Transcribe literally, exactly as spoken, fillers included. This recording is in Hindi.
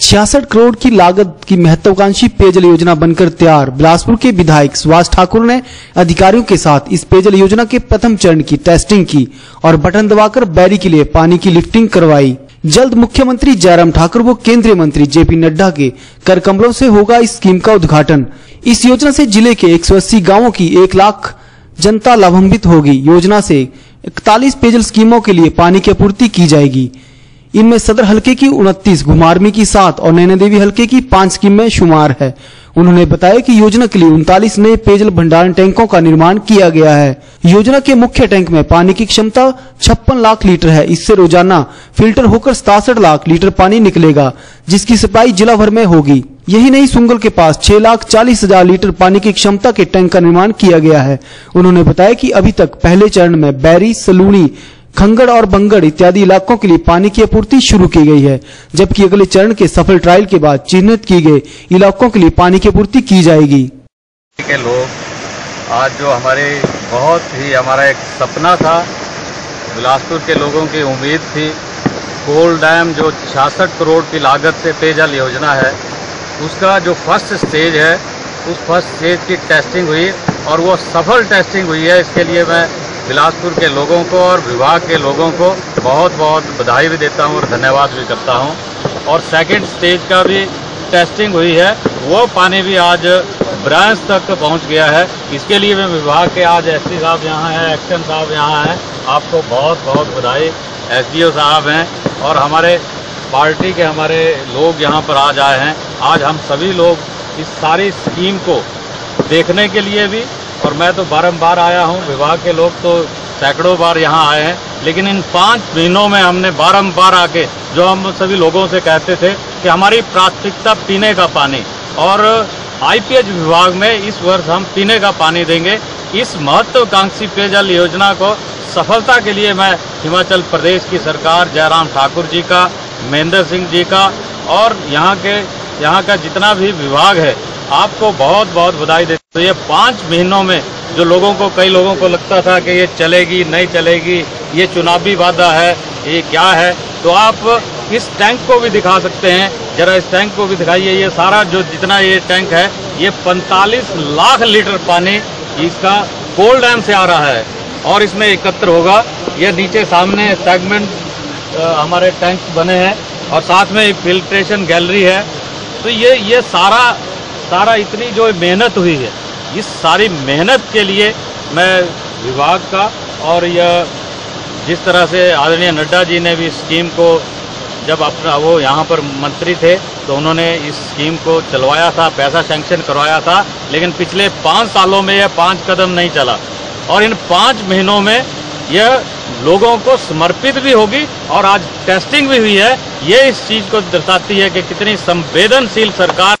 छियासठ करोड़ की लागत की महत्वाकांक्षी पेयजल योजना बनकर तैयार। बिलासपुर के विधायक सुभाष ठाकुर ने अधिकारियों के साथ इस पेयजल योजना के प्रथम चरण की टेस्टिंग की और बटन दबाकर बैरी के लिए पानी की लिफ्टिंग करवाई। जल्द मुख्यमंत्री जयराम ठाकुर व केंद्रीय मंत्री जेपी नड्डा के कर कमलों से होगा इस स्कीम का उद्घाटन। इस योजना से जिले के एक सौ अस्सी गाँवों की एक लाख जनता लाभान्वित होगी। योजना से इकतालीस पेयजल स्कीमों के लिए पानी की आपूर्ति की जाएगी। इनमें सदर हलके की उनतीस, घुमारवी की सात और नैना देवी हलके की पांच स्कीम में शुमार है। उन्होंने बताया कि योजना के लिए उनतालीस नए पेयजल भंडारण टैंकों का निर्माण किया गया है। योजना के मुख्य टैंक में पानी की क्षमता छप्पन लाख लीटर है। इससे रोजाना फिल्टर होकर सतासठ लाख लीटर पानी निकलेगा, जिसकी सप्लाई जिला भर में होगी। यही नहीं, सुंगल के पास छह लाख चालीस हजार लीटर पानी की क्षमता के टैंक का निर्माण किया गया है। उन्होंने बताया कि अभी तक पहले चरण में बैरी, सलूनी, खंगड़ और बंगड़ इत्यादि इलाकों के लिए पानी की आपूर्ति शुरू की गई है, जबकि अगले चरण के सफल ट्रायल के बाद चिन्हित किए गए इलाकों के लिए पानी की आपूर्ति की जाएगी। के लोग आज जो हमारे बहुत ही हमारा एक सपना था, बिलासपुर के लोगों की उम्मीद थी, कोल डैम जो छियासठ करोड़ की लागत से पेयजल योजना है, उसका जो फर्स्ट स्टेज है, उस फर्स्ट स्टेज की टेस्टिंग हुई और वो सफल टेस्टिंग हुई है। इसके लिए मैं बिलासपुर के लोगों को और विभाग के लोगों को बहुत बहुत बधाई भी देता हूं और धन्यवाद भी करता हूं। और सेकंड स्टेज का भी टेस्टिंग हुई है, वो पानी भी आज ब्रांच तक पहुंच गया है। इसके लिए मैं विभाग के आज एसपी साहब यहाँ हैं, एक्शन साहब यहाँ हैं, आपको बहुत बहुत बधाई। एसडीओ साहब हैं और हमारे पार्टी के हमारे लोग यहाँ पर आज आए हैं। आज हम सभी लोग इस सारी स्कीम को देखने के लिए भी, और मैं तो बारंबार आया हूं, विभाग के लोग तो सैकड़ों बार यहां आए हैं, लेकिन इन पाँच महीनों में हमने बारंबार आके जो हम सभी लोगों से कहते थे कि हमारी प्राथमिकता पीने का पानी, और आईपीएच विभाग में इस वर्ष हम पीने का पानी देंगे। इस महत्वाकांक्षी पेयजल योजना को सफलता के लिए मैं हिमाचल प्रदेश की सरकार, जयराम ठाकुर जी का, महेंद्र सिंह जी का और यहाँ के यहाँ का जितना भी विभाग है, आपको बहुत बहुत बधाई देता हूं। तो ये पाँच महीनों में जो लोगों को, कई लोगों को लगता था कि ये चलेगी नहीं चलेगी, ये चुनावी वादा है, ये क्या है, तो आप इस टैंक को भी दिखा सकते हैं। जरा इस टैंक को भी दिखाइए। ये सारा जो जितना ये टैंक है, ये पैंतालीस लाख लीटर पानी इसका कोल डैम से आ रहा है और इसमें एकत्र होगा। ये नीचे सामने सेगमेंट हमारे टैंक बने हैं और साथ में फिल्ट्रेशन गैलरी है। तो ये ये सारा सारा इतनी जो मेहनत हुई है, इस सारी मेहनत के लिए मैं विभाग का, और यह जिस तरह से आदरणीय नड्डा जी ने भी स्कीम को, जब अपना वो यहाँ पर मंत्री थे तो उन्होंने इस स्कीम को चलवाया था, पैसा सैंक्शन करवाया था, लेकिन पिछले पाँच सालों में यह पाँच कदम नहीं चला और इन पाँच महीनों में यह लोगों को समर्पित भी होगी और आज टेस्टिंग भी हुई है। ये इस चीज़ को दर्शाती है कि कितनी संवेदनशील सरकार